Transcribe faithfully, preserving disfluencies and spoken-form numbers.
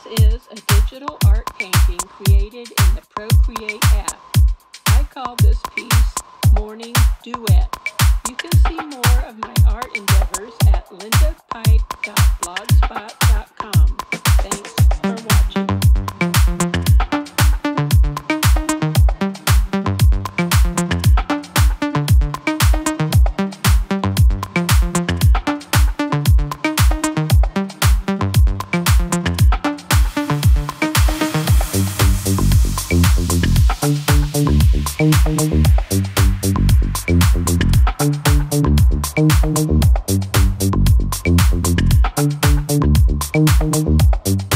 This is a digital art painting created in the Procreate app. I call this piece Morning Duet. You can see more of my art endeavors at linda pipe dot blogspot dot com. Thanks for watching. Thank you.